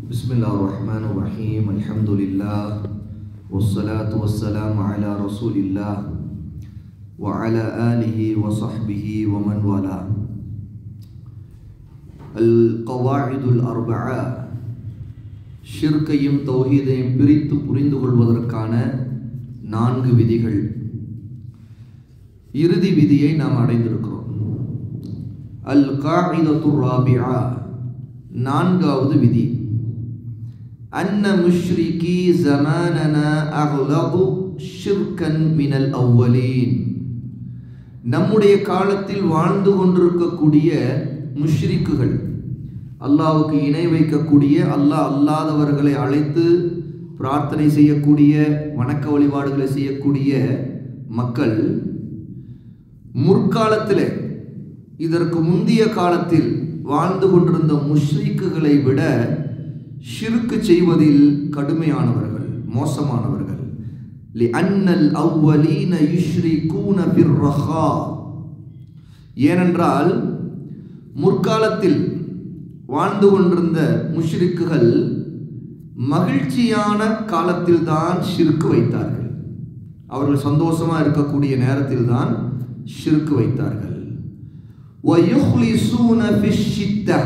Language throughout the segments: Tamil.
Bismillahirrahmanirrahim. Alhamdulillah. Wassalatu wassalamu ala Rasulillah wa ala alihi wa sahbihi wa man wala. Al-Qawa'idul Arba'a. ஷிர்கையும் தௌஹீதையும் பிரித்து புரிந்து கொள்வதற்கான 4 விதிகள். இறுதி விதியை நாம் அடைந்திருக்கிறோம். அல்-காஇதத்துர் ராபிஆ, 4வது விதி. அன்ன முஷ்ரிகி ஸமானனா அக்லது ஷிர்கன் மினல் அவ்வலீன். நம்முடைய காலத்தில் வாழ்ந்து கொண்டிருக்கக்கூடிய முஷ்ரிக்குகள், அல்லாஹ்வுக்கு இணை வைக்கக்கூடிய, அல்லாஹ் அல்லாதவர்களை அழைத்து பிரார்த்தனை செய்யக்கூடிய, வணக்க வழிபாடுகளை செய்யக்கூடிய மக்கள் முற்காலத்திலே, இதற்கு முந்தைய காலத்தில் வாழ்ந்து கொண்டிருந்த முஷ்ரிக்குகளை விட ஷிர்க் செய்வதில் கடுமையானவர்கள், மோசமானவர்கள். லிஅன்னல் அவ்வலீன யுஷ்ரிகூன பிர்ரஹா. ஏனென்றால் முற்காலத்தில் வாழ்ந்து கொண்டிருந்த முஷ்ரிக்குகள் மகிழ்ச்சியான காலத்தில் தான் ஷிர்க் வைத்தார்கள். அவர்கள் சந்தோஷமா இருக்கக்கூடிய நேரத்தில் தான் ஷிர்க் வைத்தார்கள். வயுஹ்லிஸூன ஃபிஷ்ஷித்தா.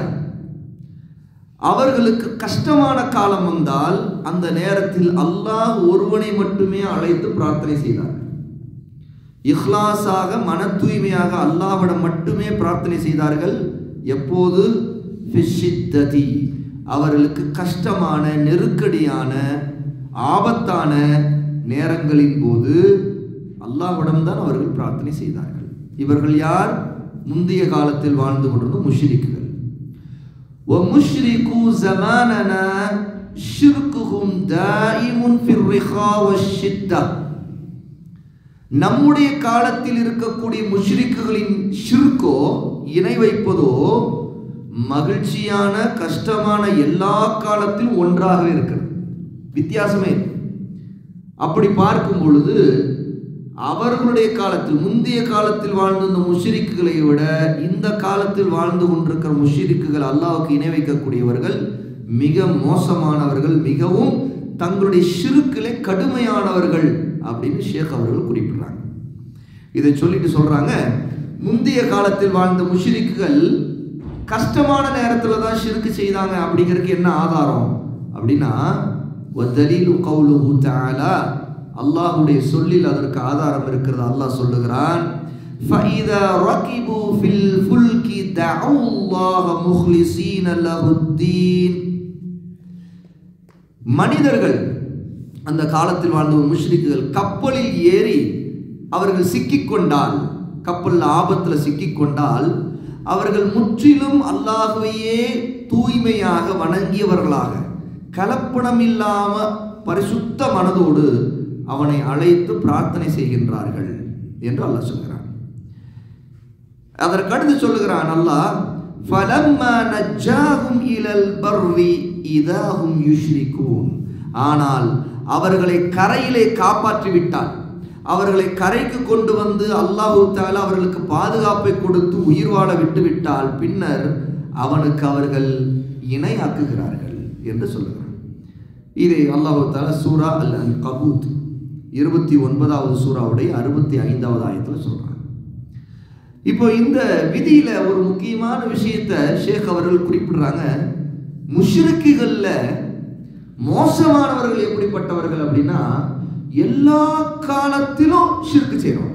அவர்களுக்கு கஷ்டமான காலம் வந்தால் அந்த நேரத்தில் அல்லாஹ் ஒருவனை மட்டுமே அழைத்து பிரார்த்தனை செய்தார்கள். இஹ்லாஸாக, மன தூய்மையாக அல்லாஹ்விடம் மட்டுமே பிரார்த்தனை செய்தார்கள். எப்போது? ஃபிஷ்ஷித்ததி, அவர்களுக்கு கஷ்டமான, நெருக்கடியான, ஆபத்தான நேரங்களின் போது அல்லாஹ்விடம் தான் அவர்கள் பிரார்த்தனை செய்தார்கள். இவர்கள் யார்? முந்தைய காலத்தில் வாழ்ந்து கொண்டிருந்த முஷ்ரிக்குகள். وَمُشْرِكُوا زَمَانَنَا شِرْكُهُمْ دَائِمٌ فِي الرِّخَاءِ وَالشِّدَّةِ. நம்முடைய காலத்தில் இருக்கக்கூடிய முஷ்ரிக்குகளின் ஷிர்கோ, இணை வைப்பதோ, மகிழ்ச்சியான, கஷ்டமான எல்லா காலத்திலும் ஒன்றாக இருக்கிறது. வித்தியாசமே. அப்படி பார்க்கும் பொழுது அவர்களுடைய காலத்தில், முந்தைய காலத்தில் வாழ்ந்த முஷ்ரிக்குகளை விட இந்த காலத்தில் வாழ்ந்து கொண்டிருக்கிற முஷ்ரிக்குகள், அல்லாஹ்வுக்கு இணை வைக்கக்கூடியவர்கள் மிக மோசமானவர்கள், மிகவும் தங்களுடைய ஷிர்க்கிலே கடுமையானவர்கள் அப்படின்னு ஷேக் அவர்கள் குறிப்பிடுறாங்க. இதை சொல்லிட்டு சொல்றாங்க, முந்தைய காலத்தில் வாழ்ந்த முஷ்ரிக்குகள் கஷ்டமான நேரத்தில் தான் ஷிர்க் செய்தாங்க அப்படிங்கிறதுக்கு என்ன ஆதாரம் அப்படின்னா, வதலீலு கௌலுஹு தஆலா, அல்லாஹ்வுடைய சொல்லில் அதற்கு ஆதாரம் இருக்கிறது. அல்லாஹ் சொல்லுகிறான், ஃபஇதா ரகிபு ஃபில் ஃபுல்கி தஅல்லாஹ முஹ்லிஸீன லஹுத்தீன். மனிதர்கள், அந்த காலத்தில் வாழ்ந்த முஷ்ரிக்குகள் கப்பலில் ஏறி அவர்கள் சிக்கிக்கொண்டால், கப்பலில் ஆபத்தில் சிக்கிக்கொண்டால், அவர்கள் முற்றிலும் அல்லாஹ்வையே தூய்மையாக வணங்கியவர்களாக, கலப்படம் இல்லாம பரிசுத்த மனதோடு அவனை அழைத்து பிரார்த்தனை செய்கின்றார்கள் என்று அல்லாஹ் சொல்கிறான். அதற்கடுத்து சொல்லுகிறான் அல்லாஹ், ஃபலம்மா நஜ்ஜாஹும் இலல் பர்ரி இதஹும் யுஷ்ரிகூன். ஆனால் அவர்களை கரையிலே காப்பாற்றி விட்டான், அவர்களை கரைக்கு கொண்டு வந்து அல்லாஹ் தஆலா அவர்களுக்கு பாதுகாப்பை கொடுத்து உயிர் வாழ விட்டு விட்டால் பின்னர் அவனுக்கு அவர்கள் இணையாக்குகிறார்கள் என்று சொல்லுகிறான். இதை அல்லாஹ் தஆலா சூரா அல்-அன்கபூத் 29வது சூராவுடைய 65வது ஆயத்தில் சொல்றாங்க. இப்போ இந்த விதியில ஒரு முக்கியமான விஷயத்தை ஷேக் அவர்கள் குறிப்பிடுறாங்க. முஷ்ரிக்குகள்ல மோசமானவர்கள் எப்படிப்பட்டவர்கள் அப்படின்னா, எல்லா காலத்திலும் ஷிர்க் செய்யணும்.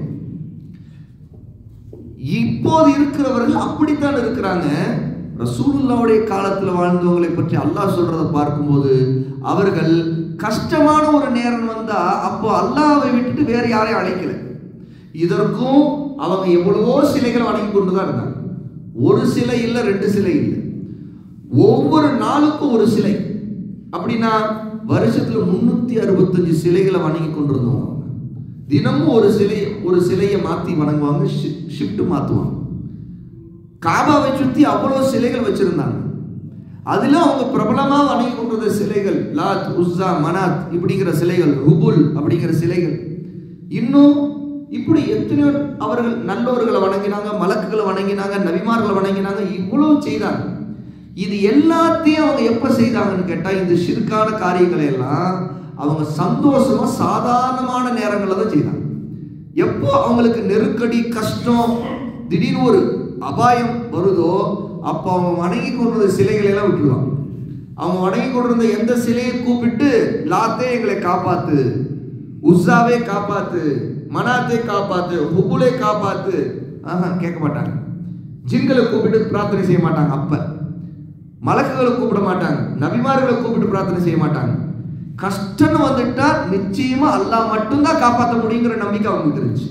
இப்போது இருக்கிறவர்கள் அப்படித்தான் இருக்கிறாங்க. ரசூலுல்லாஹ்வுடைய காலத்தில் வாழ்ந்தவங்களை பற்றி அல்லாஹ் சொல்றதை பார்க்கும்போது, அவர்கள் கஷ்டமான ஒரு நேரம் வந்தா அப்போ அல்லாஹ்வை விட்டுட்டு வேற யாரையும் அழைக்கல. இதற்கும் அவங்க எவ்வளவோ சிலைகளை வணங்கி கொண்டுதான் இருந்தாங்க. ஒரு சிலை இல்லை, 2 சிலை இல்லை, ஒவ்வொரு நாளுக்கும் ஒரு சிலை. அப்படின்னா வருஷத்துல 365 சிலைகளை வணங்கி கொண்டிருந்தவங்க. தினமும் ஒரு சிலையை மாத்தி வணங்குவாங்க, ஷிஃப்ட் மாத்துவாங்க. காபாவை சுத்தி அவ்வளவு சிலைகள் வச்சிருந்தாங்க. அதுல அவங்க பிரபலமா வணங்கி கொண்டிருந்த சிலைகள் லாத், உஸ்ஸா, மனாத் இப்படிங்கிற சிலைகள், ஹுபுல் அப்படிங்கிற சிலைகள், இன்னும் இப்படி எத்தனையோ அவர்கள் நல்லவர்களை வணங்கினாங்க, மலக்குகளை வணங்கினாங்க, நபிமார்களை வணங்கினாங்க, இவ்வளவு செய்தாங்க. இது எல்லாத்தையும் அவங்க எப்ப செய்தாங்கன்னு கேட்டா, இந்த ஷிர்கான காரியங்களை எல்லாம் அவங்க சந்தோஷமா சாதாரணமான நேரங்களில் தான் செய்தாங்க. எப்போ அவங்களுக்கு நெருக்கடி, கஷ்டம், திடீர்னு ஒரு அபாயம் வருதோ அப்போ அவங்க வணங்கி கொண்டிருந்த சிலைகளை எல்லாம் விட்டுருவாங்க. அவங்க வணங்கி கொண்டிருந்த எந்த சிலையை கூப்பிட்டு, லாத்தே எங்களை காப்பாத்து, உஸ்ஸாவே காப்பாத்து, மனாத்தே காப்பாத்து, ஹுபுலே காப்பாத்து, கேட்க மாட்டாங்க. ஜின்களை கூப்பிட்டு பிரார்த்தனை செய்ய மாட்டாங்க. அப்ப மலக்குகளை கூப்பிட மாட்டாங்க, நபிமார்களை கூப்பிட்டு பிரார்த்தனை செய்ய மாட்டாங்க. கஷ்டம்னு வந்துட்டா நிச்சயமா அல்லாஹ் மட்டும்தான் காப்பாற்ற முடியுங்கிற நம்பிக்கை அவங்களுக்கு இருந்துச்சு.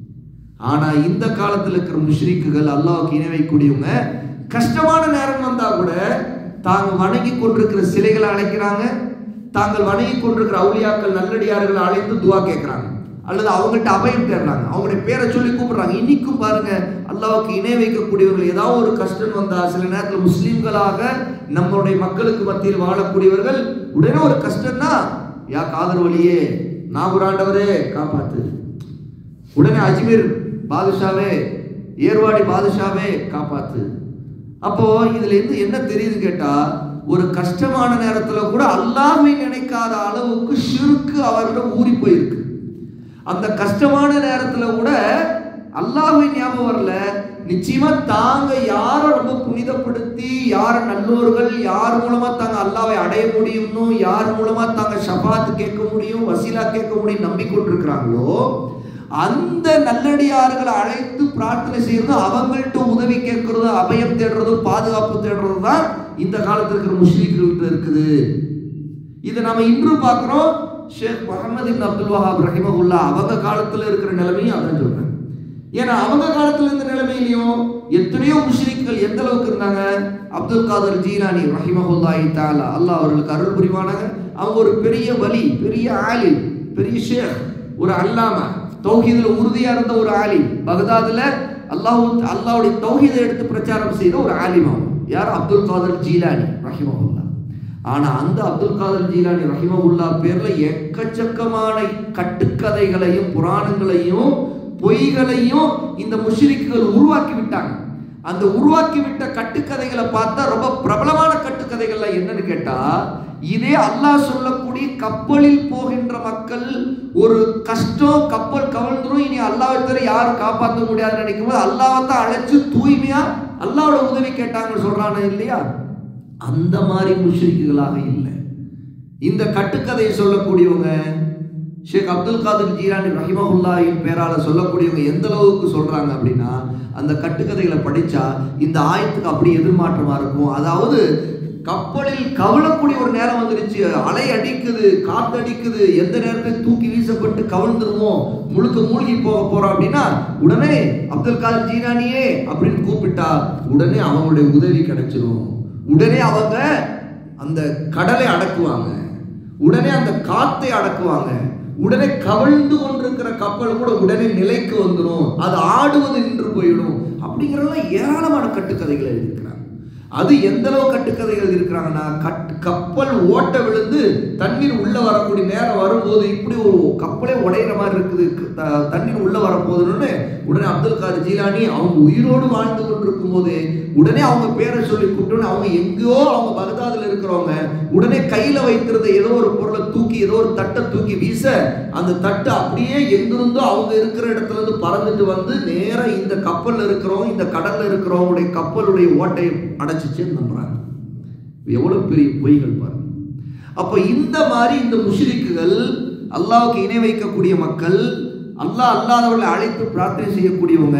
ஆனா இந்த காலத்தில் இருக்கிற முஷ்ரிக்குகள், அல்லாஹ்வுக்கு இணை வைக்கக்கூடியவங்க, கஷ்டமான நேரம் வந்தா கூட தாங்கள் வணங்கி கொண்டிருக்கிற சிலைகளை அழைக்கிறாங்க, தாங்கள் வணங்கி கொண்டிருக்கிற அவுலியாக்கள், நல்லடியார்களை அழைத்து துவா கேட்கிறாங்க, அல்லது அவங்கள்ட்ட அபயம் தேடுறாங்க, அவங்களுடைய பேரை சொல்லி கூப்பிடுறாங்க. இன்னைக்கும் பாருங்க, அல்லாஹ்வுக்கு இணை வைக்கக்கூடியவர்கள் ஏதாவது ஒரு கஷ்டம் வந்தா, சில நேரத்தில் முஸ்லீம்களாக நம்மளுடைய மக்களுக்கு மத்தியில் வாழக்கூடியவர்கள் உடனே ஒரு கஷ்டம்னா, யா காதர் வழியே, நாகூராண்டவரே காப்பாத்து, உடனே அஜ்மீர் பாதுஷாவே, ஏர்வாடி பாதுஷாவே காப்பாத்து. அப்போ இதுல இருந்து என்ன தெரியுது கேட்டா, ஒரு கஷ்டமான நேரத்துல கூட அல்லாஹ்வை நினைக்காத அளவுக்கு ஷிர்க் அவர்களிடம் ஊறி போயிருக்கு. அந்த கஷ்டமான நேரத்துல கூட அல்லாஹ்வை ஞாபகம் வரல. நிச்சயமா தாங்க யாரை ரொம்ப புனிதப்படுத்தி, யார் நல்லோர்கள், யார் மூலமா தாங்க அல்லாஹ்வை அடைய முடியும்னு, யார் மூலமா தாங்க ஷஃபாத் கேட்க முடியும், வசீலா கேட்க முடியும் நம்பிக்கொண்டிருக்கிறாங்களோ, அந்த நல்லடியார்களை அழைத்து பிரார்த்தனை செய்யறது, அவங்கள்ட்ட உதவி கேட்கறது, அபயம் தேடுறது, பாதுகாப்பு தேடுறது தான் இந்த காலத்தில் இருக்கிற முஸ்லிம்கள்கிட்ட இருக்குது. இதை நம்ம இன்று பார்க்கிறோம். ஷேக் முஹம்மது இப்னு அப்துல் வஹாப் ரஹிமஹுல்லாஹ் அவங்க காலத்தில் இருக்கிற நிலைமையும் அதான் சொல்றேன். ஏன்னா அவங்க காலத்தில் இருந்த நிலைமையிலையும் எத்தனையோ முஷ்ரிக்குகள் எந்த அளவுக்கு இருந்தாங்க. அப்துல் காதர் ஜீலானி ரஹிமஹுல்லாஹி தஆலா, அல்லாஹ் அவர்களுக்கு அருள் புரிவானாங்க. அவங்க ஒரு பெரிய வலி, பெரிய ஆலிம், பெரிய ஷேக், ஒரு அல்லாமா, தௌஹீதுல உறுதியா இருந்த ஒரு ஆலிம், பகதாதுல அல்லாஹ்வுடைய தௌஹீதை எடுத்து பிரச்சாரம் செய்த ஒரு ஆலிம். அவங்க யார்? அப்துல் காதர் ஜீலானி ரஹிமஹுல்லாஹ். ஆனா அந்த அப்துல் காதர் ஜீலானி ரஹிமஹுல்லாஹ் பேர்ல எக்கச்சக்கமான கட்டுக்கதைகளையும் புராணங்களையும் பொய்களையும் இந்த முஷ்ரிக்குகள் உருவாக்கி விட்டாங்க. அந்த உருவாக்கி விட்ட கட்டுக்கதைகளை பார்த்தா ரொம்ப பிரபலமான கட்டுக்கதைகள்ல என்னன்னு கேட்டா, இதே அல்லாஹ் சொல்லக்கூடிய கப்பலில் போகின்ற மக்கள் ஒரு கஷ்டம், கப்பல் கவிழ்ந்துரும், இனி அல்லாஹ்வை தவிர யாரும் காப்பாற்ற முடியாதுன்னு நினைக்கும் போது அல்லாஹ்வை தான் அழைச்சு தூய்மையா அல்லாஹ்வோட உதவி கேட்டாங்கன்னு சொல்றானே இல்லையா, அந்த மாதிரி முஷ்ரிக்குகளாக இல்லை. இந்த கட்டுக்கதையை சொல்லக்கூடியவங்க ஷேக் அப்துல் காதர் ஜீலானி ரஹிமஹுல்லாஹின் பேரால சொல்லக்கூடியவங்க எந்த அளவுக்கு சொல்றாங்க அப்படின்னா, அந்த கட்டுக்கதைகளை படிச்சா இந்த ஆயத்துக்கு அப்படி எதிர்மாற்றமா இருக்கும். அதாவது கப்பலில் கவிழக்கூடிய ஒரு நேரம் வந்துருச்சு, அலை அடிக்குது, காத்து அடிக்குது, எந்த நேரத்தில் தூக்கி வீசப்பட்டு கவிழ்ந்துருவோம், முழுக்க மூழ்கி போக போறோம் அப்படின்னா உடனே அப்துல் காதர் ஜீலானியே அப்படின்னு கூப்பிட்டா உடனே அவங்களுடைய உதவி கிடைச்சிடும். உடனே அவங்க அந்த கடலை அடக்குவாங்க, உடனே அந்த காத்தை அடக்குவாங்க, உடனே கவிழ்ந்து கொண்டிருக்கிற கப்பல் கூட உடனே நிலைக்கு வந்துடும், அது ஆடுவது நின்று போயிடும். அப்படிங்கிறதெல்லாம் ஏராளமான கட்டுக்கதைகள் எழுதியிருக்கிறாங்க. அது எந்த அளவு கட்டுக்கதைகள் இருக்கிறாங்கன்னா, கப்பல் ஓட்ட விழுந்து தண்ணீர் உள்ள வரக்கூடிய நேரம் வரும்போது இப்படி ஒரு கப்பலே உடையிற மாதிரி இருக்குது, தண்ணீர் உள்ள வரப்போகுதுன்னு உடனே அப்துல் காதர் ஜீலானி அவங்க உயிரோடு வாழ்ந்து கொண்டிருக்கும் போது உடனே அவங்க பேரை சொல்லி கூப்பிட்டு, அவங்க எங்கேயோ அவங்க பகதாதுல இருக்கிறவங்க உடனே கையில வைத்திருந்த ஏதோ ஒரு பொருளை தூக்கி, ஏதோ ஒரு தட்டை தூக்கி வீச, அந்த தட்டு அப்படியே எங்கிருந்தோ அவங்க இருக்கிற இடத்துல இருந்து பறந்துட்டு வந்து நேரா இந்த கப்பல்ல இருக்கிறவங்க, இந்த கடல்ல இருக்கிறவங்களுடைய கப்பலுடைய ஓட்டையை அடைச்சிச்சேன்னு நம்புறாங்க. எவ்வளவு பெரிய பொய்கள் பாருங்க. அப்ப இந்த மாதிரி இந்த முஷ்ரிக்குகள், அல்லாஹ்வுக்கு இணை வைக்கக்கூடிய மக்கள், அல்லாஹ் அல்லாதவர்களை அழைத்து பிரார்த்தனை செய்யக்கூடியவங்க,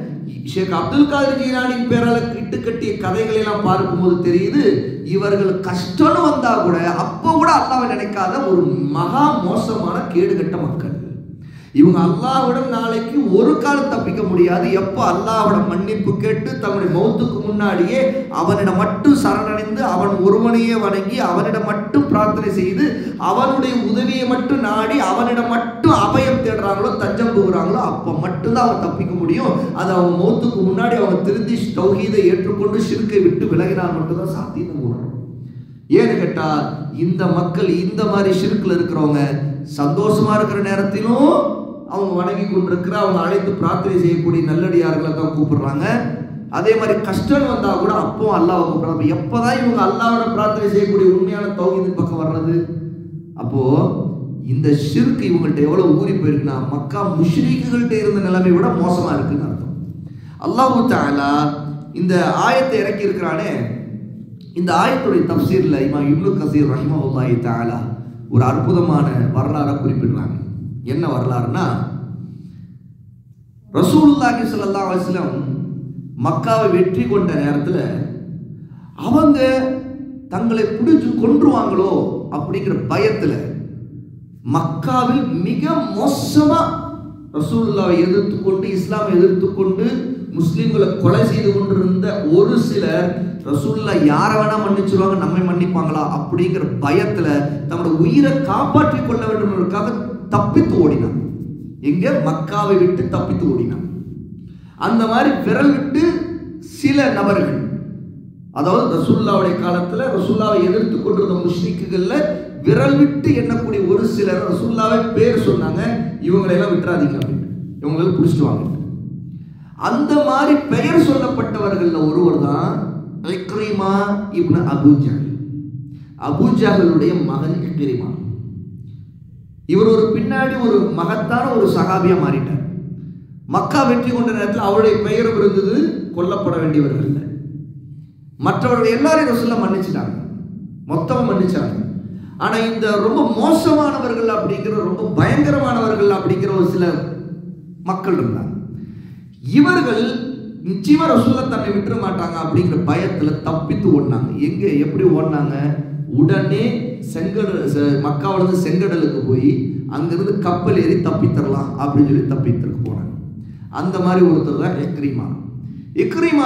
ஷேக் அப்துல் காதர் ஜீலானின் பேரால இட்டுக்கட்டிய கதைகளை எல்லாம் பார்க்கும்போது தெரியுது, இவர்கள் கஷ்டம்னு வந்தா கூட அப்போ கூட அல்லாஹ்வை நினைக்காத ஒரு மகா மோசமான கேடுகட்ட மக்கள். இவங்க அல்லாஹ்விடம் நாளைக்கு ஒரு காலம் தப்பிக்க முடியாது. எப்போ அல்லாஹ்விடம் மன்னிப்பு கேட்டு தன்னுடைய மௌத்துக்கு முன்னாடியே அவனிடம் மட்டும் சரணடைந்து அவன் ஒருவனையே வணங்கி அவனிடம் மட்டும் பிரார்த்தனை செய்து அவனுடைய உதவியை மட்டும் நாடி அவனிடம் மட்டும் அபயம் தேடுறாங்களோ, தஞ்சம் புகுறாங்களோ, அப்போ மட்டும்தான் அவங்க தப்பிக்க முடியும். அது அவங்க மௌத்துக்கு முன்னாடி அவங்க திருந்தி தௌஹீதை ஏற்றுக்கொண்டு ஷிர்க்கை விட்டு விலகினால் மட்டும்தான் சாத்தியம் உணரும். ஏன்னு கேட்டா, இந்த மக்கள் இந்த மாதிரி ஷிர்க்ல இருக்கிறவங்க சந்தோஷமா இருக்கிற நேரத்திலும் அவங்க வணங்கி கொண்டிருக்கிற, அவங்க அழைத்து பிரார்த்தனை செய்யக்கூடிய நல்லடியார்களை தான் கூப்பிடுறாங்க. அதே மாதிரி கஷ்டம் வந்தா கூட அப்போ அல்லாஹ் கூப்பிடுறாங்க. எப்பதான் இவங்க அல்லாஹ்வோட பிரார்த்தனை செய்யக்கூடிய உண்மையான தௌஹீதின் பக்கம் வர்றது? அப்போ இந்த ஷிர்க் இவங்கள்ட்ட எவ்வளவு ஊறி போயிருக்குன்னா மக்கா முஷ்ரிக்குகள்ட்ட இருந்த நிலைமை விட மோசமா இருக்குன்னு அர்த்தம். அல்லாஹ் தஆலா இந்த ஆயத்தை இறக்கி இருக்கிறானே, இந்த ஆயத்துடைய தஃப்சீர்ல இமாம் இப்னு கஸீர் ரஹிமஹுல்லாஹி தஆலா ஒரு அற்புதமான வரலாறை குறிப்பிடுறாங்க. என்ன வரலாறுனா, ரசூலுல்லாஹி ஸல்லல்லாஹு அலைஹி வஸல்லம் மக்காவை வெற்றி கொண்ட நேரத்துல அவங்க தங்களை பிடிச்சு கொன்றுவாங்களோ அப்படிங்கிற பயத்துல மக்காவில் மிக மோசமா ரசூலுல்லாஹை எதிர்த்து கொண்டு இஸ்லாமை எதிர்த்து கொண்டு முஸ்லிம்களை கொலை செய்து கொண்டிருந்த ஒரு சிலர் ரசூலுல்லாஹ் யாரை வேணா மன்னிச்சிருவாங்க, நம்மை மன்னிப்பாங்களா அப்படிங்கிற பயத்துல தங்களோட உயிரை காப்பாற்றிக் கொள்ள வேண்டும் என்பதற்காக தப்பித்து ஓடினான். எங்க? மக்காவை விட்டு தப்பித்து ஓடினான். அந்த மாதிரி விரல் விட்டு சில நபர்கள், அதாவது ரசூலுல்லாஹ்வுடைய காலத்துல ரசூலுல்லாஹை எதிர்த்து கொண்டிருந்த முஷ்ரிக்குகள்ல விரல் விட்டு எண்ணக்கூடிய ஒரு சிலர் ரசூலுல்லாஹ்வை பேர் சொன்னாங்க, இவங்களை எல்லாம் விட்டுறாதீங்க அப்படின்னு, இவங்களை பிடிச்சிட்டு வாங்க. அந்த மாதிரி பெயர் சொல்லப்பட்டவர்கள் ஒருவர் தான் Ikrima ibn Abu Jahl. Abu ஜஹலுடைய மகன் இக்ரிமா. இவர் ஒரு பின்னாடி ஒரு மகத்தான ஒரு சஹாபியா மாறிட்டார். மக்கா வெற்றி கொண்ட நேரத்தில் அவருடைய பெயரும் இருந்தது, கொல்லப்பட வேண்டியவர்கள். மற்றவர்கள் எல்லாரையும் ரசூலுல்லாஹ் மன்னிச்சிட்டாங்க, மொத்தமா மன்னிச்சாங்க. ஆனா இந்த ரொம்ப மோசமானவர்கள் அப்படிங்கிற, ரொம்ப பயங்கரமானவர்கள் அப்படிங்கிற ஒரு சில மக்கள் இருந்தாங்க. இவர்கள் நிச்சயமா ரசூலுல்லாஹ் தன்னை விட்டுற மாட்டாங்க அப்படிங்கிற பயத்துல தப்பித்து ஓடினாங்க. எங்க எப்படி ஓடினாங்க? உடனே மக்காவில இருந்து செங்கடலுக்கு போய் அங்கிருந்து கப்பல் ஏறி தப்பித்தரலாம் அப்படின்னு சொல்லி தப்பித்திருக்கு போனாங்க. அந்த மாதிரி ஒருத்தர் தான் இக்ரிமா. இக்ரிமா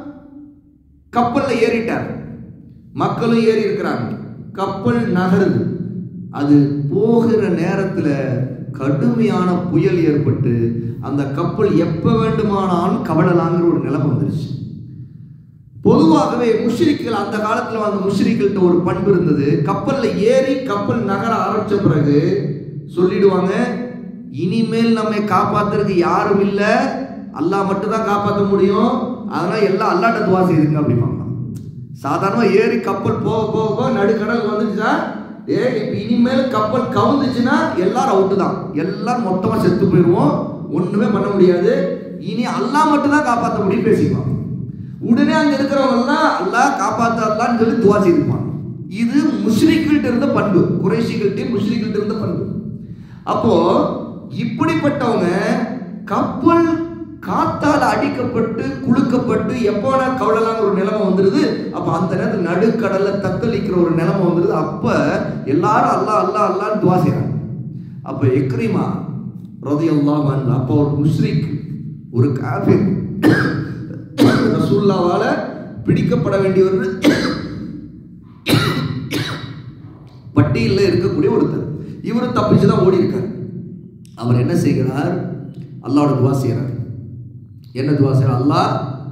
கப்பல்ல ஏறிட்டார், மக்களும் ஏறி இருக்கிறாங்க. கப்பல் நகருது. அது போகிற நேரத்துல கடுமையான புயல் ஏற்பட்டு அந்த கப்பல் எப்ப வேண்டுமானாலும் கவலலாங்கிற ஒரு நிலைமை வந்துருச்சு. பொதுவாகவே முஷ்ரிக்குகள், அந்த காலத்துல அந்த முஷ்ரிக்கள்கிட்ட ஒரு பண்பு இருந்தது. கப்பல்ல ஏறி கப்பல் நகர ஆரம்பிச்ச பிறகு சொல்லிடுவாங்க, இனிமேல் நம்மை காப்பாத்துறதுக்கு யாரும் இல்ல, அல்லாஹ் மட்டும் தான் காப்பாற்ற முடியும், அதனால எல்லாம் அல்லாஹ்ட்ட துவா செய்யுங்க அப்படிம்பாங்க. சாதாரணமா ஏறி கப்பல் போக போக நடுக்கடல் வந்துச்சுன்னா, இப்ப இனிமேல் கப்பல் கவுந்துச்சுன்னா எல்லாரும் அவுட்டு தான், எல்லாரும் மொத்தமா செத்து போயிடுவோம், ஒண்ணுமே பண்ண முடியாது, இனி அல்லாஹ் மட்டும் தான் காப்பாற்ற முடியும் பேசிக்குவாங்க. உடனே அங்க இருக்கிறவங்க எல்லாம் அல்லாஹ் காப்பாற்றலான்னு சொல்லி துவா செய்திருப்பாங்க. இது முஷ்ரிக்கள்கிட்ட இருந்த பண்பு, குறைஷிகள்கிட்ட முஷ்ரிக்கள்கிட்ட இருந்த பண்பு. அப்போ இப்படிப்பட்டவங்க கப்பல் காத்தால் அடிக்கப்பட்டு குலுக்கப்பட்டு எப்போனா கவலைலாம் ஒரு நிலைமை வந்துருது. அப்ப அந்த நேரத்தில் நடுக்கடல்ல தத்தளிக்கிற ஒரு நிலைமை வந்துருது. அப்ப எல்லாரும் அல்லாஹ் அல்லாஹ் அல்லாஹ்னு துவா செய்றாங்க. அப்ப இக்ரிமா ரலியல்லாஹு அன்ஹு, அப்போ ஒரு முஷ்ரிக், ஒரு காஃபிர், ரசூலுல்லாஹ்வால பிடிக்கப்பட வேண்டியவர் பட்டியலில் இருக்கக்கூடிய ஒருத்தர், இவரு தப்பிச்சுதான் ஓடி இருக்கார். அவர் என்ன செய்கிறார்? அல்லாஹ்வோட துவா செய்கிறார். என்ன துவா செய்கிறார்? அல்லாஹ்,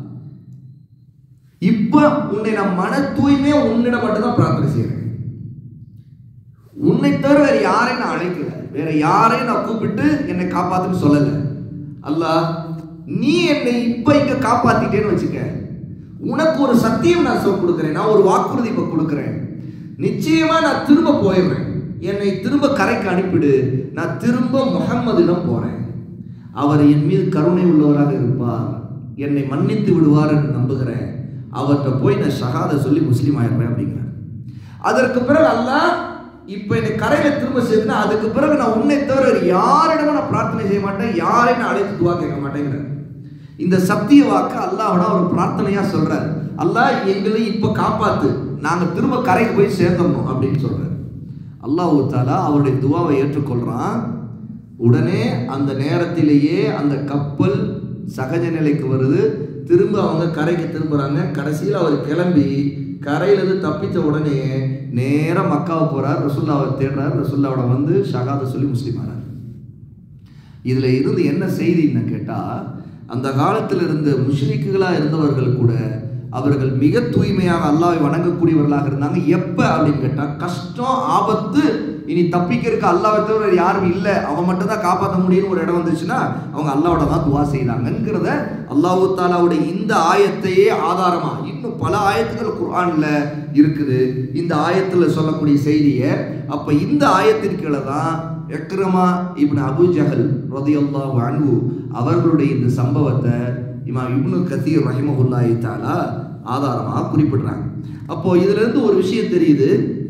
இப்ப உன்னை நான் மன தூய்மையா உன்னிடம் மட்டும்தான் பிரார்த்தனை செய்கிறேன், உன்னை தவிர வேற யாரையும் நான் அழைக்கல, வேற யாரையும் நான் கூப்பிட்டு என்னை காப்பாத்துன்னு சொல்லல. அல்லாஹ், நீ என்னை இப்ப இங்க காப்பாத்திட்டேன்னு வச்சுக்க, உனக்கு ஒரு சத்தியம் நான் கொடுக்கிறேன், நான் ஒரு வாக்குறுதி இப்ப கொடுக்கிறேன், நிச்சயமா நான் திரும்ப போயிடுறேன், என்னை திரும்ப கரைக்கு அனுப்பிடு, நான் திரும்ப முஹம்மதிடம் போறேன், அவர் என் மீது கருணை உள்ளவராக இருப்பார், என்னை மன்னித்து விடுவார் என்று நம்புகிறேன், அவர்கிட்ட போய் நான் ஷஹாத சொல்லி முஸ்லீம் ஆயிடுறேன் அப்படிங்கிறேன். அதற்கு பிறகு அல்லாஹ், இப்ப என்னை கரையில திரும்ப சேர்த்துனா அதுக்கு பிறகு நான் உன்னை தவிர யாரிடமும் நான் பிரார்த்தனை செய்ய மாட்டேன், யாரையும் நான் அழைத்து துவா கேட்க மாட்டேங்கிறேன். இந்த சத்திய வாக்கு அல்லாஹ்வோட ஒரு பிரார்த்தனையா சொல்றாரு. அல்லாஹ், எங்களை இப்ப காப்பாத்து, நாங்க திரும்ப கரைக்கு போய் சேர்ந்தோம் அப்படின்னு சொல்றாரு. அல்லாஹ் தஆலா அவருடைய துவாவை ஏற்றுக்கொள்றான். உடனே அந்த நேரத்திலேயே அந்த கப்பல் சகஜ நிலைக்கு வருது. திரும்ப அவங்க கரைக்கு திரும்புறாங்க. கடைசியில் அவர் கிளம்பி கரையிலிருந்து தப்பித்த உடனே நேரம் மக்காவை போறார், ரசூலுல்லாஹ்வை தேடுறார், ரசூலுல்லாஹ்வோட வந்து ஷஹாதத் சொல்லி முஸ்லீம் ஆனார். இதுல இருந்து என்ன செய்தின்னு கேட்டா, அந்த காலத்தில் இருந்த முஷ்ரிக்குகளா இருந்தவர்கள் கூட அவர்கள் மிக தூய்மையாக அல்லாஹ்வை வணங்கக்கூடியவர்களாக இருந்தாங்க. எப்ப அப்படின்னு கேட்டா, கஷ்டம் ஆபத்து இனி தப்பிக்கிறதுக்கு அல்லாஹ்வை தவிர யாரும் இல்லை, அவன் மட்டும் தான் காப்பாற்ற முடியும்னு ஒரு இடம் வந்துச்சுன்னா அவங்க அல்லாஹ்வோட தான் துவா செய்தாங்கிறத அல்லாஹ் தஆலாவுடைய இந்த ஆயத்தையே ஆதாரமா இன்னும் பல ஆயத்துக்கள் குர்ஆன்ல இருக்குது. இந்த ஆயத்துல சொல்லக்கூடிய செய்தியை அப்ப இந்த ஆயத்தின் கீழே தான் இக்ரிமா இப்னு அபூ ஜஹல் ரலியல்லாஹு அன்ஹு அவர்களுடைய இந்த சம்பவத்தை இமாம் இப்னு கதீர் ரஹிமஹுல்லாஹி தஆலா ஆதாரமாக குறிப்பிடுறாங்க. அப்போ இதுல இருந்து ஒரு விஷயம் தெரியுது,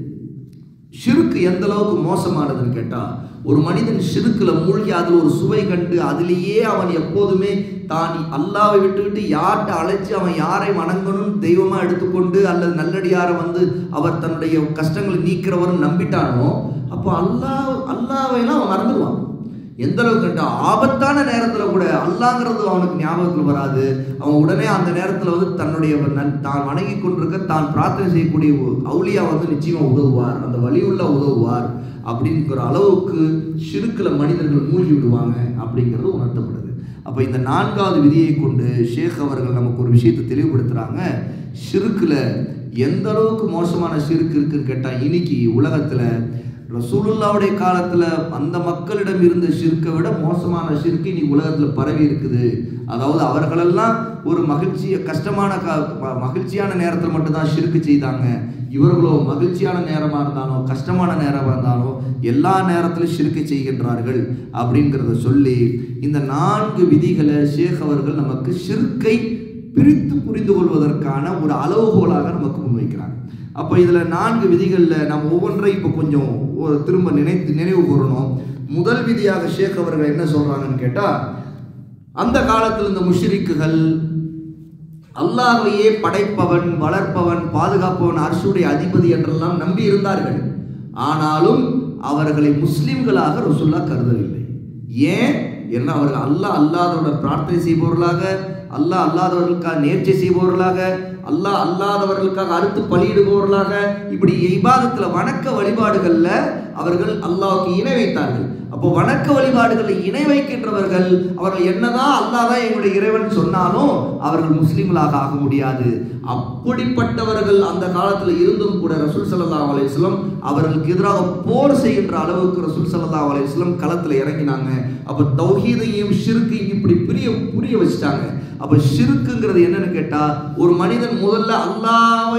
ஷிர்க் எந்த அளவுக்கு மோசமானதுன்னு கேட்டா, ஒரு மனிதன் ஷிர்க்ல மூழ்கி அதில் ஒரு சுவை கண்டு அதிலேயே அவன் எப்போதுமே தான் அல்லாஹ்வை விட்டுவிட்டு யார்கிட்ட அழைச்சி அவன் யாரை வணங்கணும் தெய்வமா எடுத்துக்கொண்டு அல்லது நல்லடியாரை அவர் தன்னுடைய கஷ்டங்களை நீக்கிறவரும் நம்பிட்டானோ, அப்போ அல்லாஹ்வைலாம் அவன் மறந்துடுவான். எந்த அளவுக்கு கேட்டா, ஆபத்தான நேரத்தில் கூட அல்லாங்கிறது அவனுக்கு ஞாபகத்தில் வராது. அவன் உடனே அந்த நேரத்தில் தன்னுடைய தான் வணங்கி கொண்டிருக்க தான் பிரார்த்தனை செய்யக்கூடிய அவுலியா நிச்சயமா உதவுவார், அந்த வழியுள்ள உதவுவார் அப்படிங்கிற அளவுக்கு ஷிர்க்ல மனிதர்கள் மூழ்கி விடுவாங்க அப்படிங்கிறது உணர்த்தப்படுது. அப்போ இந்த 4வது விதியை கொண்டு ஷேக் அவர்கள் நமக்கு ஒரு விஷயத்தை தெளிவுபடுத்துறாங்க. ஷிர்க்ல எந்த அளவுக்கு மோசமான ஷிர்க் இருக்குன்னு கேட்டால், இன்னைக்கு உலகத்தில் ரசூலுல்லாவுடைய காலத்துல அந்த மக்களிடம் இருந்த ஷிர்க்கை விட மோசமான ஷிர்க்கு இன்னைக்கு உலகத்துல பரவி இருக்குது. அதாவது அவர்களெல்லாம் ஒரு மகிழ்ச்சியான நேரத்தில் மட்டும்தான் ஷிர்க்கு செய்தாங்க. இவர்களோ மகிழ்ச்சியான நேரமா இருந்தாலும் கஷ்டமான நேரமா இருந்தாலும் எல்லா நேரத்திலும் ஷிர்க்கு செய்கின்றார்கள் அப்படிங்கிறத சொல்லி இந்த 4 விதிகளை ஷேக் அவர்கள் நமக்கு ஷிர்க்கை பிரித்து புரிந்து கொள்வதற்கான ஒரு அளவுகோலாக நமக்கு முன்வைக்கிறாங்க. அப்போ இதில் 4 விதிகளில் நம்ம ஒவ்வொன்றையும் இப்போ கொஞ்சம் திரும்ப நினைவு கூறணும். முதல் விதியாக ஷேக் அவர்கள் என்ன சொல்றாங்கன்னு கேட்டால், அந்த காலத்தில் இந்த முஷ்ரிக்குகள் அல்லாஹ்வையே படைப்பவன், வளர்ப்பவன், பாதுகாப்பவன், அர்ஷுடைய அதிபதி என்றெல்லாம் நம்பி இருந்தார்கள். ஆனாலும் அவர்களை முஸ்லிம்களாக ரசூலுல்லாஹ் கருதவில்லை. ஏன்? ஏன்னா அவர்கள் அல்லாஹ் அல்லாதவர்கள் பிரார்த்தனை செய்பவர்களாக, அல்லாஹ் அல்லாதவர்களுக்காக நேர்ச்சை செய்பவர்களாக, அல்லாஹ் அல்லாதவர்களுக்காக அறுத்து பலியிடுபவர்களாக, இப்படி இபாதத்துல வணக்க வழிபாடுகள்ல அவர்கள் அல்லாஹ்வுக்கு இணை வைத்தார்கள். அப்போ வணக்க வழிபாடுகளில் இணை வைக்கின்றவர்கள் அவர்கள் என்னதான் அல்லாஹ் தான் எங்களுடைய இறைவன் சொன்னாலும் அவர்கள் முஸ்லிம்களாக ஆக முடியாது. அப்படிப்பட்டவர்கள் அந்த காலத்தில் இருந்தும் கூட ரசூல் ஸல்லல்லாஹு அலைஹி வஸல்லம் அவர்களுக்கு எதிராக போர் செய்கின்ற அளவுக்கு ரசூல் ஸல்லல்லாஹு அலைஹி வஸல்லம் களத்தில் இறங்கினாங்க. அப்போ தௌஹீதையும் ஷிர்க்கையும் இப்படி புரிய வச்சுட்டாங்க. அப்ப ஷிர்க்குங்கிறது என்னன்னு கேட்டா, ஒரு மனிதன் முதல்ல அல்லாஹ்வை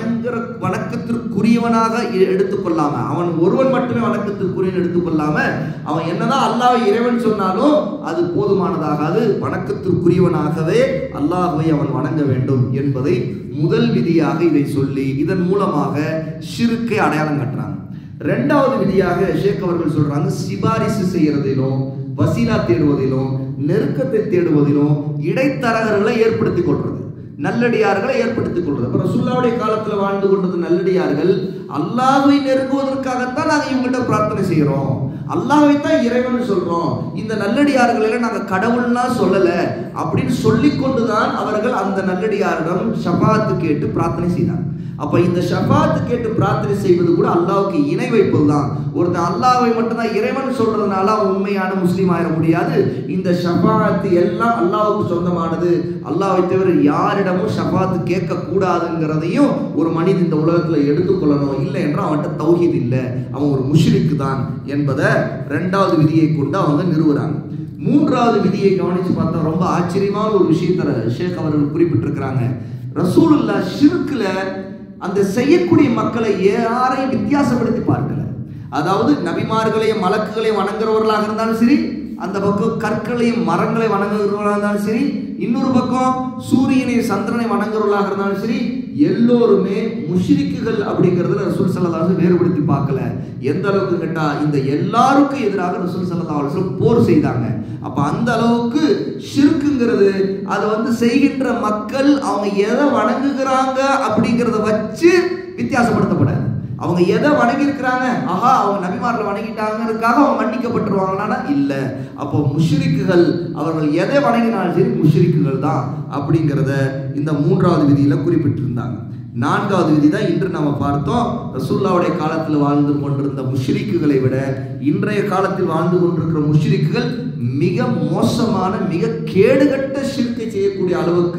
வணக்கத்திற்குரியவனாக எடுத்துக்கொள்ளாம, அவன் ஒருவன் மட்டுமே வணக்கத்திற்குரியவன் எடுத்துக்கொள்ளாம, அவன் என்னதான் அல்லாஹ்வை இறைவன் சொன்னாலும் அது போதுமானதாகாது. வணக்கத்திற்குரியவனாகவே அல்லாஹ்வை அவன் வணங்க வேண்டும் என்பதை முதல் விதியாக இதை சொல்லி இதன் மூலமாக ஷிர்க்கை அடையாளம் கட்டுறாங்க. 2வது விதியாக ஷேக் அவர்கள் சொல்றாங்க, சிபாரிசு செய்யறதிலும் வசீலா தேடுவதிலும் நெருக்கத்தை தேடுவதிலும் இடைத்தரகர்களை ஏற்படுத்திக் கொள்றது, நல்லடியார்களை ஏற்படுத்திக் கொள்றது. ரசூலுல்லாஹ்வுடைய காலத்தில் வாழ்ந்து கொண்டது நல்லடியார்கள் அல்லாஹ்வை நெருங்குவதற்காகத்தான் நாங்கள் இவங்ககிட்ட பிரார்த்தனை செய்யறோம், அல்லாஹ்வை தான் இறைவன் சொல்றோம், இந்த நல்லடியார்களை நாங்கள் கடவுள்னா சொல்லல அப்படின்னு சொல்லிக்கொண்டுதான் அவர்கள் அந்த நல்லடியாரிடம் ஷஃபாத்து கேட்டு பிரார்த்தனை செய்தார். அப்ப இந்த ஷஃபாத்து கேட்டு பிரார்த்தனை செய்வது கூட அல்லாஹ்வுக்கு இணை வைப்பது தான். ஒருத்தன் அல்லாஹ்வை மட்டும்தான் இறைவன் சொல்றதுனால அவன் உண்மையான முஸ்லீம் ஆயிட முடியாது. இந்த ஷஃபாத்து எல்லாம் அல்லாஹ்வுக்கு சொந்தமானது, அல்லாஹ்வை தவிர யாரிடமும் ஷஃபாத்து கேட்க கூடாதுங்கிறதையும் ஒரு மனிதன் இந்த உலகத்துல எடுத்துக்கொள்ளணும். இல்லை என்றால் அவன்கிட்ட தௌஹீத் இல்லை, அவன் ஒரு முஷ்ரிக் தான் என்பதை 2வது விதியை கொண்டு அவங்க நிறுவுறாங்க. 3வது விதியை கவனிச்சு பார்த்தா ரொம்ப ஆச்சரியமான ஒரு விஷயத்தை ஷேக் அவர்கள் குறிப்பிட்டிருக்கிறாங்க. ரசூலுல்லாஹ் ஷிர்க்ல அந்த செய்யக்கூடிய மக்களை யாரையும் வித்தியாசப்படுத்தி பார்க்கல. அதாவது நபிமார்களையும் மலக்குகளையும் வணங்குறவர்களாக இருந்தாலும் சரி, அந்த பக்கம் கற்களையும் மரங்களை வணங்குறவர்களாக இருந்தாலும் சரி, இன்னொரு பக்கம் சூரியனையும் சந்திரனை வணங்குறவர்களாக இருந்தாலும் சரி, எல்லோருமே முஷ்ரிக்குகள் அப்படிங்கிறதுல ரசூல் ஸல்லல்லாஹு அலைஹி வஸல்லம் வேறுபடுத்தி பார்க்கல. எந்த அளவுக்கு கேட்டா, இந்த எல்லாருக்கும் எதிராக ரசூல் ஸல்லல்லாஹு அலைஹி வஸல்லம் போர் செய்தாங்க. அப்ப அந்த அளவுக்கு ஷிர்க்குங்கிறது அது செய்கின்ற மக்கள் அவங்க எதை வணங்குகிறாங்க அப்படிங்கிறத வச்சு வித்தியாசப்படுத்தப்படாது. அவங்க எதை வணங்கி இருக்கிறாங்க, ஆஹா அவங்க நபிமார்களை வணங்கிட்டாங்கிறதுக்காக அவங்க மன்னிக்கப்பட்டுருவாங்களான்னா இல்ல. அப்போ முஷ்ரிக்குகள் அவர்கள் எதை வணங்கினாலும் சரி முஷ்ரிக்குகள் தான் அப்படிங்கிறத இந்த 3வது விதியில குறிப்பிட்டிருந்தாங்க. 4வது விதி தான் இன்று நம்ம பார்த்தோம். ரசூலுல்லாஹ்வுடைய காலத்தில் வாழ்ந்து கொண்டிருந்த முஷ்ரிக்குகளை விட இன்றைய காலத்தில் வாழ்ந்து கொண்டிருக்கிற முஷ்ரிக்குகள் மிக மோசமான மிக கேடுகட்ட ஷிர்க்கை செய்யக்கூடிய அளவுக்கு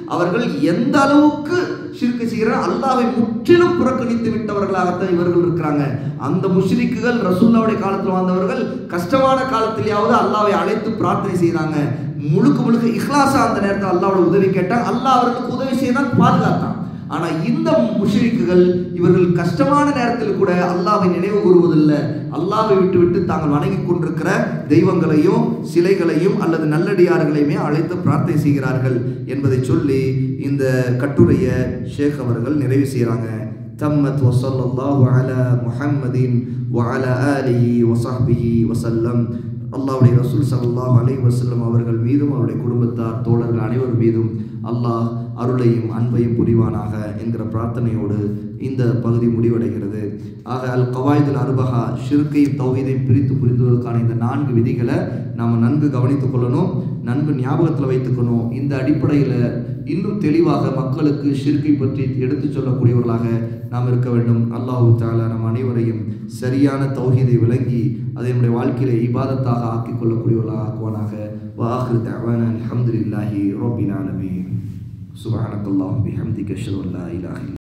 அவர்கள் எந்த அளவுக்கு ஷிர்க் செய்கிறார், அல்லாஹ்வை முற்றிலும் புறக்கணித்து விட்டவர்களாகத்தான் இவர்கள் இருக்கிறாங்க. அந்த முஷ்ரிக்குகள் ரசூலுல்லாஹ்வுடைய காலத்தில் வாழ்ந்தவர்கள் கஷ்டமான காலத்திலேயாவது அல்லாஹ்வை அழைத்து பிரார்த்தனை செய்தாங்க. முழுக்க முழுக்க இஹ்லாஸா அந்த நேரத்தில் அல்லாஹ்வோட உதவி கேட்டாங்க. அல்லாஹ் அவர்களுக்கு உதவி செய்தான், பாதுகாத்தான். ஆனா இந்த முஷ்ரிக்குகள் இவர்கள் கஷ்டமான நேரத்தில் கூட அல்லாஹ்வை நினைவு கூறுவதில்லை. அல்லாஹ்வை விட்டு தாங்கள் வணங்கி கொண்டிருக்கிற தெய்வங்களையும் சிலைகளையும் அல்லது நல்லடியார்களையுமே அழைத்து பிரார்த்தனை செய்கிறார்கள் என்பதை சொல்லி இந்த கட்டுரையை ஷேக் அவர்கள் நிறைவு செய்கிறாங்க. தம்மத் வஸல்லல்லாஹு அலா முஹம்மதின் வஅலா ஆலிஹி வஸஹ்பிஹி வஸல்லம். அல்லாஹ்வுடைய ரசூல் ஸல்லல்லாஹு அலைஹி வஸல்லம் அவர்கள் மீதும் அவருடைய குடும்பத்தார் தோழர்கள் அனைவர் மீதும் அல்லாஹ் அருளையும் அன்பையும் புரிவானாக என்கிற பிரார்த்தனையோடு இந்த பகுதி முடிவடைகிறது. ஆக அல் கவாயிதுல் அர்பஹா ஷிர்கையும் தௌஹீதையும் பிரித்து புரிந்துவதற்கான இந்த 4 விதிகளை நாம் நன்கு கவனித்துக் கொள்ளணும், நன்கு ஞாபகத்தில் வைத்துக்கணும். இந்த அடிப்படையில் இன்னும் தெளிவாக மக்களுக்கு ஷிர்கை பற்றி எடுத்து சொல்லக்கூடியவர்களாக நாம் இருக்க வேண்டும். அல்லாஹு தஆலா நம் அனைவரையும் சரியான தௌஹீதை விளங்கி அதை நம்முடைய வாழ்க்கையில இபாதத்தாக ஆக்கிக் கொள்ளக்கூடியவர்களாக ஆக்குவானாக. வஆகிரு தஅவானா அல்ஹம்துலில்லாஹி ரப்பில் ஆலமீன். சுப்ஹானக்கல்லாஹு பிஹம்திக அஷ்ஹது அன் லா இலாஹா